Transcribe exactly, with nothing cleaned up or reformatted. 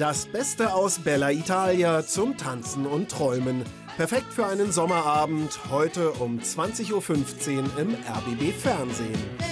Das Beste aus Bella Italia zum Tanzen und Träumen. Perfekt für einen Sommerabend, heute um zwanzig Uhr fünfzehn im R B B Fernsehen.